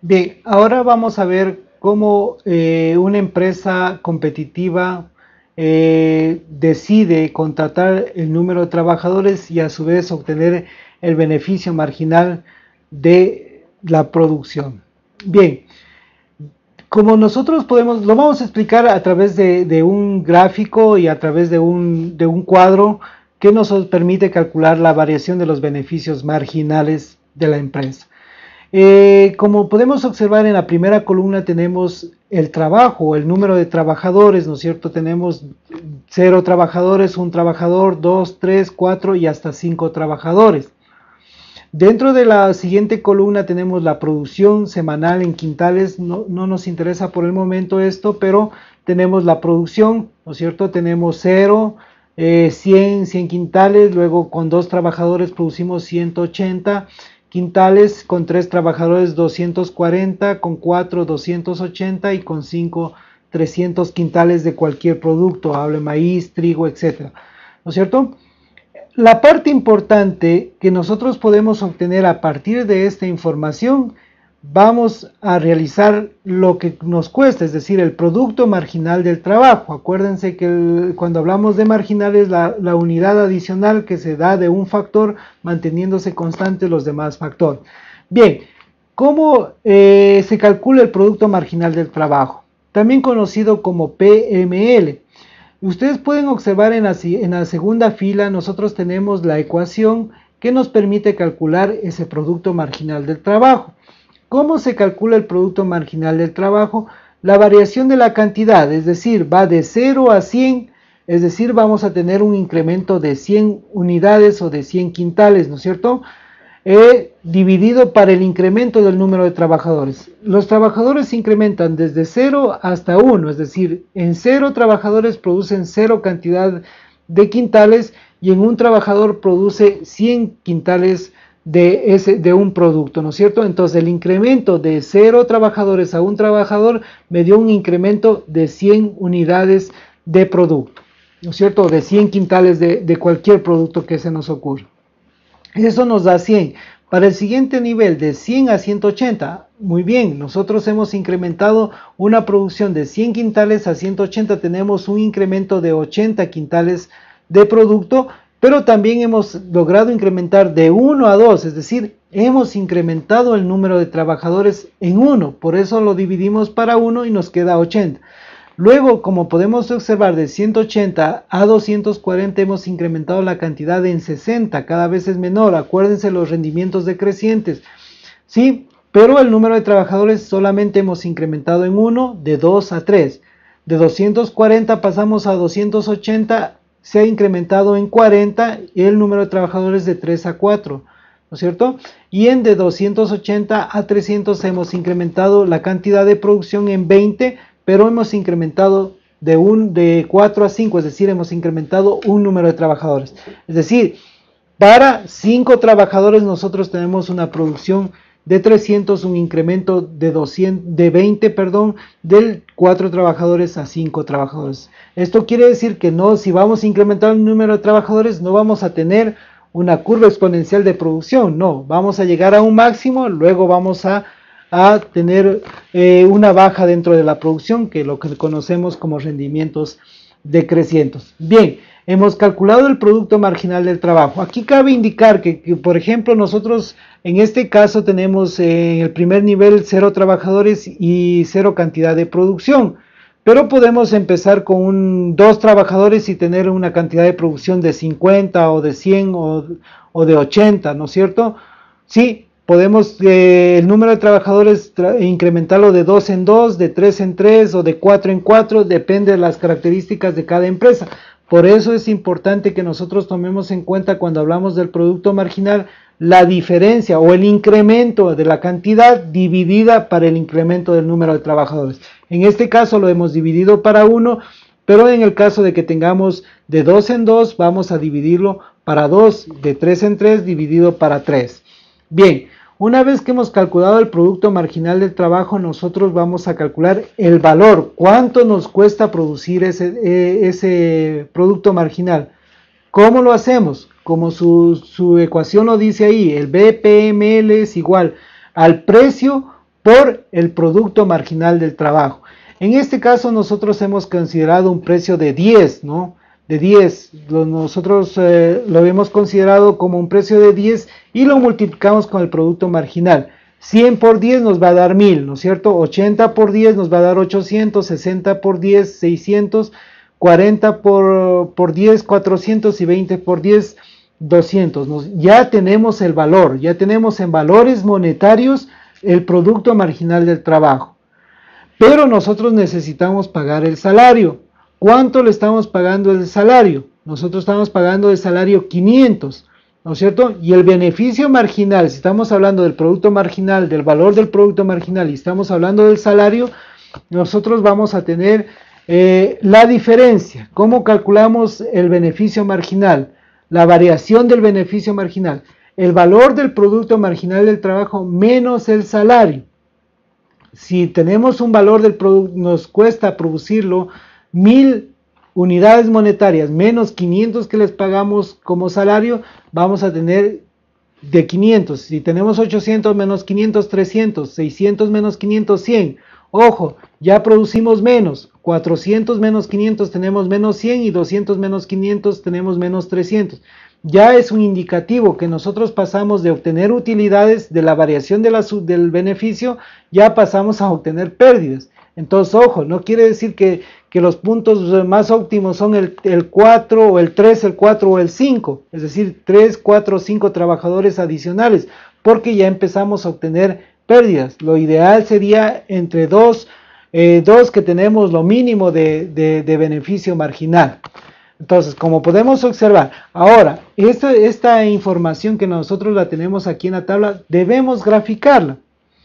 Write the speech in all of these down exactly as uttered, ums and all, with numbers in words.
Bien, ahora vamos a ver cómo eh, una empresa competitiva eh, decide contratar el número de trabajadores y a su vez obtener el beneficio marginal de la producción. Bien, como nosotros podemos, lo vamos a explicar a través de, de un gráfico y a través de un, de un cuadro que nos permite calcular la variación de los beneficios marginales de la empresa. Eh, como podemos observar en la primera columna tenemos el trabajo, el número de trabajadores, ¿no es cierto? Tenemos cero trabajadores, un trabajador, dos, tres, cuatro y hasta cinco trabajadores. Dentro de la siguiente columna tenemos la producción semanal en quintales, no, no nos interesa por el momento esto, pero tenemos la producción, ¿no es cierto? Tenemos cero, eh, cien, cien quintales, luego con dos trabajadores producimos ciento ochenta quintales, con tres trabajadores doscientos cuarenta, con cuatro doscientos ochenta y con cinco trescientos quintales de cualquier producto, hable maíz, trigo, etcétera, ¿no es cierto? La parte importante que nosotros podemos obtener a partir de esta información, vamos a realizar lo que nos cuesta, es decir, el producto marginal del trabajo. Acuérdense que el, cuando hablamos de marginal es la, la unidad adicional que se da de un factor manteniéndose constantes los demás factores. Bien, ¿cómo eh, se calcula el producto marginal del trabajo? También conocido como P M L. Ustedes pueden observar en la, en la segunda fila, nosotros tenemos la ecuación que nos permite calcular ese producto marginal del trabajo. ¿Cómo se calcula el producto marginal del trabajo? La variación de la cantidad, es decir, va de cero a cien, es decir, vamos a tener un incremento de cien unidades o de cien quintales, ¿no es cierto? Eh, dividido para el incremento del número de trabajadores. Los trabajadores se incrementan desde cero hasta uno, es decir, en cero trabajadores producen cero cantidad de quintales y en un trabajador produce cien quintales de, ese, de un producto, ¿no es cierto? Entonces el incremento de cero trabajadores a un trabajador me dio un incremento de cien unidades de producto, ¿no es cierto? De cien quintales de, de cualquier producto que se nos ocurra. Eso nos da cien. Para el siguiente nivel de cien a ciento ochenta, muy bien, nosotros hemos incrementado una producción de cien quintales a ciento ochenta, tenemos un incremento de ochenta quintales de producto, pero también hemos logrado incrementar de uno a dos, es decir, hemos incrementado el número de trabajadores en uno, por eso lo dividimos para uno y nos queda ochenta. Luego, como podemos observar, de ciento ochenta a doscientos cuarenta hemos incrementado la cantidad en sesenta, cada vez es menor, acuérdense los rendimientos decrecientes, ¿sí? Pero el número de trabajadores solamente hemos incrementado en uno, de dos a tres. De doscientos cuarenta pasamos a doscientos ochenta, se ha incrementado en cuarenta y el número de trabajadores de tres a cuatro, ¿no es cierto? Y en de doscientos ochenta a trescientos hemos incrementado la cantidad de producción en veinte, pero hemos incrementado de, un, de cuatro a cinco, es decir, hemos incrementado un número de trabajadores. Es decir, para cinco trabajadores nosotros tenemos una producción de trescientos, un incremento de, doscientos, de veinte, perdón, de cuatro trabajadores a cinco trabajadores. Esto quiere decir que no, si vamos a incrementar el número de trabajadores, no vamos a tener una curva exponencial de producción, no, vamos a llegar a un máximo, luego vamos a a tener eh, una baja dentro de la producción, que es lo que conocemos como rendimientos decrecientes. Bien, hemos calculado el producto marginal del trabajo. Aquí cabe indicar que, que por ejemplo, nosotros en este caso tenemos eh, en el primer nivel cero trabajadores y cero cantidad de producción, pero podemos empezar con un, dos trabajadores y tener una cantidad de producción de cincuenta o de cien o, o de ochenta, ¿no es cierto? Sí. Podemos eh, el número de trabajadores tra incrementarlo de dos en dos, de tres en tres o de cuatro en cuatro, depende de las características de cada empresa. Por eso es importante que nosotros tomemos en cuenta cuando hablamos del producto marginal la diferencia o el incremento de la cantidad dividida para el incremento del número de trabajadores. En este caso lo hemos dividido para uno, pero en el caso de que tengamos de dos en dos, vamos a dividirlo para dos, de tres en tres dividido para tres. Bien. Una vez que hemos calculado el producto marginal del trabajo, nosotros vamos a calcular el valor, cuánto nos cuesta producir ese, eh, ese producto marginal. ¿Cómo lo hacemos? Como su, su ecuación lo dice ahí, el B P M L es igual al precio por el producto marginal del trabajo. En este caso nosotros hemos considerado un precio de diez, ¿no? De diez, nosotros eh, lo hemos considerado como un precio de diez y lo multiplicamos con el producto marginal. cien por diez nos va a dar mil, ¿no es cierto? ochenta por diez nos va a dar ochocientos, sesenta por diez, seiscientos, cuarenta por, por diez, cuatrocientos y veinte por diez, doscientos. Nos, ya tenemos el valor, ya tenemos en valores monetarios el producto marginal del trabajo. Pero nosotros necesitamos pagar el salario. ¿Cuánto le estamos pagando el salario? Nosotros estamos pagando el salario quinientos, ¿no es cierto? Y el beneficio marginal, si estamos hablando del producto marginal, del valor del producto marginal y estamos hablando del salario, nosotros vamos a tener eh, la diferencia. ¿Cómo calculamos el beneficio marginal? La variación del beneficio marginal. El valor del producto marginal del trabajo menos el salario. Si tenemos un valor del producto, nos cuesta producirlo mil unidades monetarias menos quinientos que les pagamos como salario, vamos a tener de quinientos. Si tenemos ochocientos menos quinientos, trescientos, seiscientos menos quinientos, cien. Ojo, ya producimos menos. cuatrocientos menos quinientos tenemos menos cien y doscientos menos quinientos tenemos menos trescientos. Ya es un indicativo que nosotros pasamos de obtener utilidades de la variación de la, del beneficio, ya pasamos a obtener pérdidas. Entonces, ojo, no quiere decir que, que los puntos más óptimos son el, el cuatro o el tres, el cuatro o el cinco, es decir, tres, cuatro, cinco trabajadores adicionales, porque ya empezamos a obtener pérdidas. Lo ideal sería entre dos, eh, dos que tenemos lo mínimo de, de, de beneficio marginal. Entonces, como podemos observar, ahora, esta, esta información que nosotros la tenemos aquí en la tabla, debemos graficarla.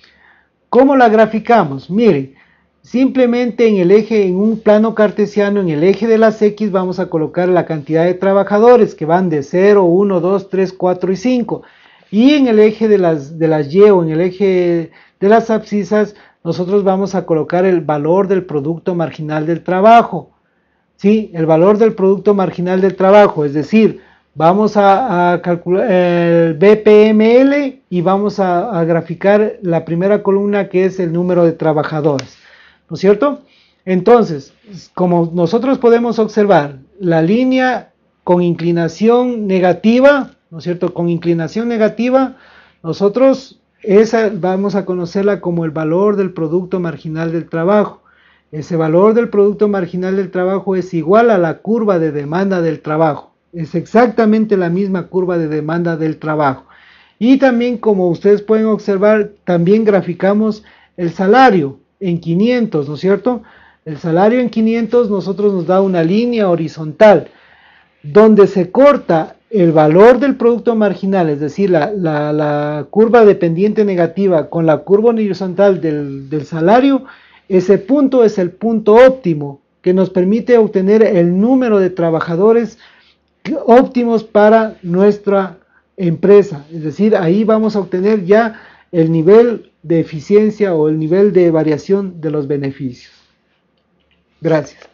¿Cómo la graficamos? Miren, simplemente en el eje, en un plano cartesiano, en el eje de las X, vamos a colocar la cantidad de trabajadores que van de cero, uno, dos, tres, cuatro y cinco. Y en el eje de las, de las Y o en el eje de las abscisas, nosotros vamos a colocar el valor del producto marginal del trabajo. ¿Sí? El valor del producto marginal del trabajo, es decir, vamos a, a calcular el B P M L y vamos a, a graficar la primera columna que es el número de trabajadores, ¿no es cierto? Entonces, como nosotros podemos observar, la línea con inclinación negativa, ¿no es cierto? Con inclinación negativa, nosotros esa vamos a conocerla como el valor del producto marginal del trabajo. Ese valor del producto marginal del trabajo es igual a la curva de demanda del trabajo. Es exactamente la misma curva de demanda del trabajo. Y también, como ustedes pueden observar, también graficamos el salario en quinientos, ¿no es cierto? El salario en quinientos nosotros nos da una línea horizontal donde se corta el valor del producto marginal, es decir, la, la, la curva de pendiente negativa con la curva horizontal del, del salario. Ese punto es el punto óptimo que nos permite obtener el número de trabajadores óptimos para nuestra empresa. Es decir, ahí vamos a obtener ya el nivel de eficiencia o el nivel de variación de los beneficios. Gracias.